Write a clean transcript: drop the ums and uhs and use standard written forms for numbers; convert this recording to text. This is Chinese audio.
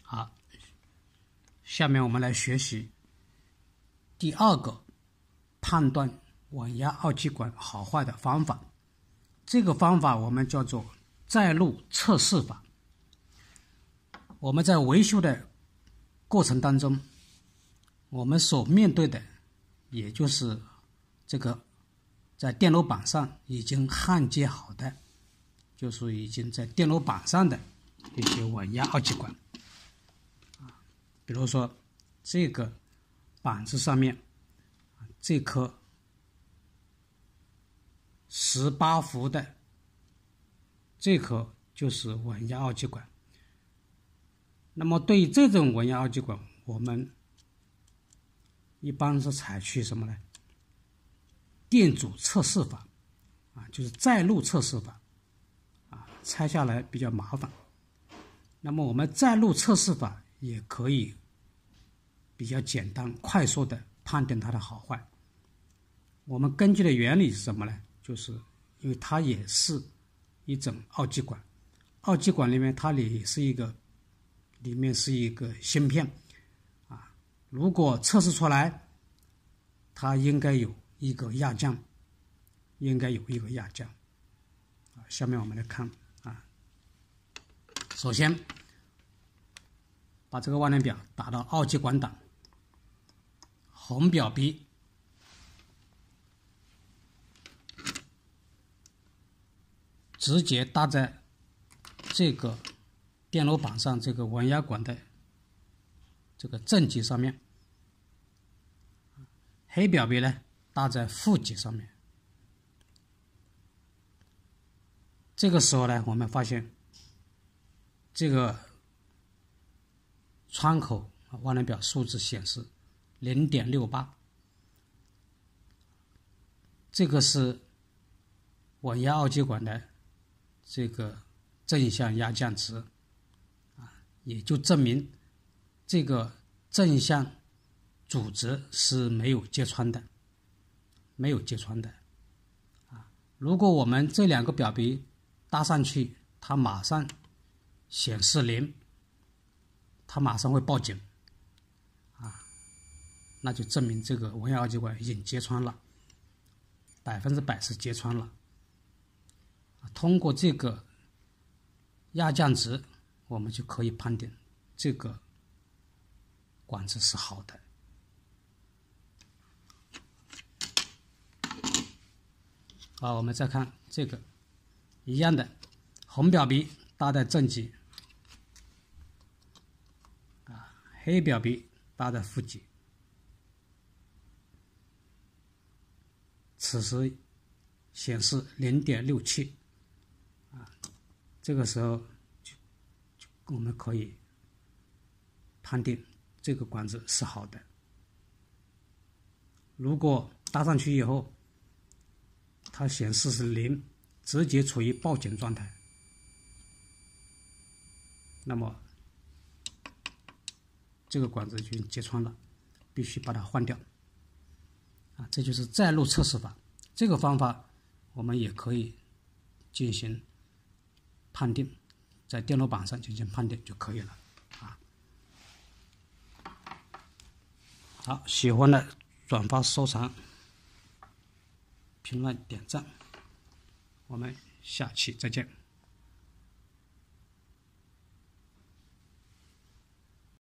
好，下面我们来学习第二个判断稳压二极管好坏的方法。这个方法我们叫做在路测试法。我们在维修的过程当中，我们所面对的也就是这个在电路板上已经焊接好的，就是已经在电路板上的一些稳压二极管。比如说这个板子上面这颗18伏的这颗就是稳压二极管。那么对于这种稳压二极管，我们一般是采取什么呢？电阻测试法就是在路测试法拆下来比较麻烦。那么我们在路测试法也可以比较简单快速的判定它的好坏。我们根据的原理是什么呢？就是因为它也是一种二极管，二极管里面它里面是一个芯片如果测试出来它应该有一个压降，下面我们来看首先把这个万能表打到二极管档，红表皮直接搭在这个电路板上这个稳压管的这个正极上面，黑表皮呢搭在负极上面。这个时候呢，我们发现这个窗口万能表数字显示 0.68， 这个是稳压二极管的这个正向压降值也就证明这个正向阻值是没有揭穿的。如果我们这两个表皮搭上去，它马上显示0，它马上会报警那就证明这个稳压二极管已经揭穿了，100%是揭穿了。通过这个压降值，我们就可以判定这个管子是好的。好，我们再看这个一样的，红表皮搭在正极黑表皮搭在负极。此时显示 0.67这个时候我们可以判定这个管子是好的。如果搭上去以后它显示是0，直接处于报警状态，那么这个管子就揭穿了，必须把它换掉这就是在路测试法。这个方法我们也可以进行判定，在电路板上进行判定就可以了好，喜欢的转发收藏评论点赞，我们下期再见。